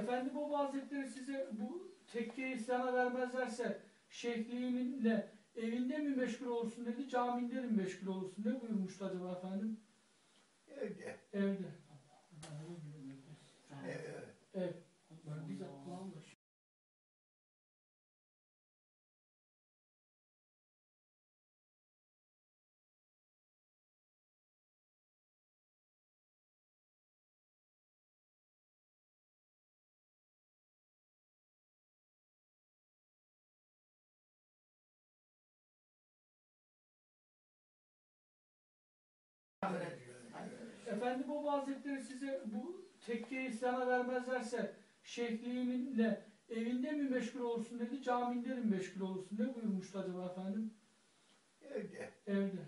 Efendi Baba Hazretleri size bu tekkeyi sana vermezlerse şeyhliğinle evinde mi meşgul olursun dedi, caminde mi meşgul olursun? Ne buyurmuştu acaba efendim? Evde. Evde. Evet. Ev. Ben bize kulağımda. Efendi Baba Hazretleri size bu tekkeyi sana vermezlerse şeyhliğinle evinde mi meşgul olursun dedi, caminde mi meşgul olursun? Ne buyurmuştu acaba efendim? Evde. Evde.